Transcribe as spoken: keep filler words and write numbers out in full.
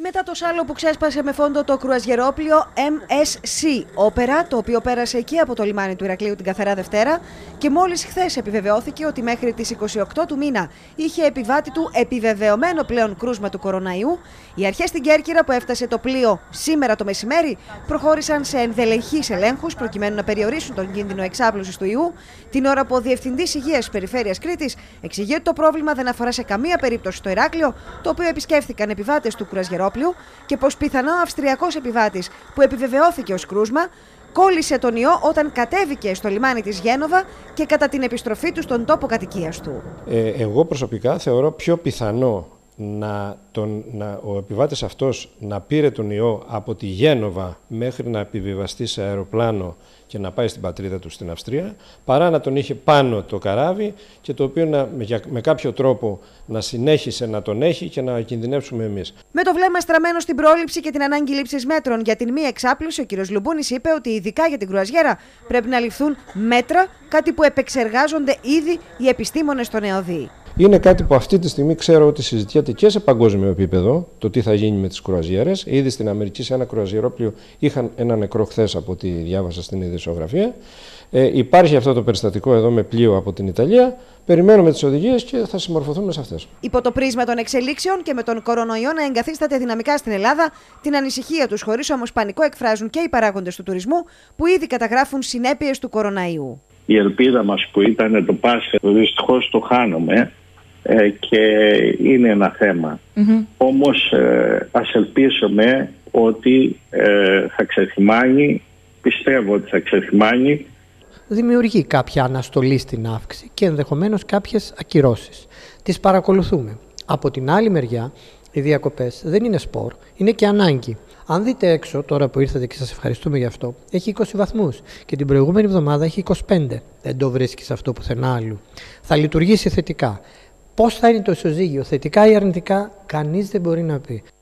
Μετά το σάλο που ξέσπασε με φόντο το κρουαζιερόπλοιο εμ ες σι Opera, το οποίο πέρασε εκεί από το λιμάνι του Ηρακλείου την καθαρά Δευτέρα, και μόλις χθες επιβεβαιώθηκε ότι μέχρι τις είκοσι οκτώ του μήνα είχε επιβάτη του επιβεβαιωμένο πλέον κρούσμα του κοροναϊού, οι αρχές στην Κέρκυρα που έφτασε το πλοίο σήμερα το μεσημέρι προχώρησαν σε ενδελεχείς ελέγχους προκειμένου να περιορίσουν τον κίνδυνο εξάπλωσης του ιού, την ώρα που ο Διευθυντής Υγείας Περιφέρειας Κρήτης εξηγεί ότι το πρόβλημα δεν αφορά σε καμία περίπτωση το Ηράκλειο, το οποίο επισκέφθηκαν επιβάτες του κρουαζιερόπλοιου, και πως πιθανό ο Αυστριακός επιβάτης που επιβεβαιώθηκε ως κρούσμα κόλλησε τον ιό όταν κατέβηκε στο λιμάνι της Γένοβα και κατά την επιστροφή του στον τόπο κατοικίας του. Ε, εγώ προσωπικά θεωρώ πιο πιθανό να τον, να, ο επιβάτης αυτός να πήρε τον ιό από τη Γένοβα μέχρι να επιβιβαστεί σε αεροπλάνο και να πάει στην πατρίδα του στην Αυστρία, παρά να τον είχε πάνω το καράβι και το οποίο να, με, με κάποιο τρόπο να συνέχισε να τον έχει και να κινδυνεύσουμε εμείς. Με το βλέμμα στραμμένο στην πρόληψη και την ανάγκη λήψης μέτρων για την μη εξάπλωση, ο κ. Λουμπούνης είπε ότι ειδικά για την κρουαζιέρα πρέπει να ληφθούν μέτρα, κάτι που επεξεργάζονται ήδη οι επιστήμονες στον ΕΟΔΗ. Είναι κάτι που αυτή τη στιγμή ξέρω ότι συζητιέται και σε παγκόσμιο επίπεδο, το τι θα γίνει με τις κρουαζιέρες. Ήδη στην Αμερική σε ένα κρουαζιερόπλοιο είχαν ένα νεκρό χθες από ό,τι διάβασα στην ειδησιογραφία. Ε, υπάρχει αυτό το περιστατικό εδώ με πλοίο από την Ιταλία. Περιμένουμε τις οδηγίες και θα συμμορφωθούμε σε αυτές. Υπό το πρίσμα των εξελίξεων και με τον κορονοϊό να εγκαθίσταται δυναμικά στην Ελλάδα, την ανησυχία τους χωρίς όμως πανικό εκφράζουν και οι παράγοντες του τουρισμού που ήδη καταγράφουν συνέπειες του κοροναϊού. Η ελπίδα μας που ήταν το Πάσχα, δυστυχώς το χάνουμε. Ε, και είναι ένα θέμα. Mm-hmm. Όμως ε, ας ελπίσουμε ότι ε, θα ξεθυμάνει, πιστεύω ότι θα ξεθυμάνει. Δημιουργεί κάποια αναστολή στην αύξηση και ενδεχομένως κάποιες ακυρώσεις. Τις παρακολουθούμε. Από την άλλη μεριά, οι διακοπές δεν είναι σπορ, είναι και ανάγκη. Αν δείτε έξω, τώρα που ήρθατε και σας ευχαριστούμε γι' αυτό, έχει είκοσι βαθμούς και την προηγούμενη εβδομάδα έχει είκοσι πέντε. Δεν το βρίσκεις αυτό πουθενά άλλου. Θα λειτουργήσει θετικά. Πώς θα είναι το ισοζύγιο, θετικά ή αρνητικά, κανείς δεν μπορεί να πει.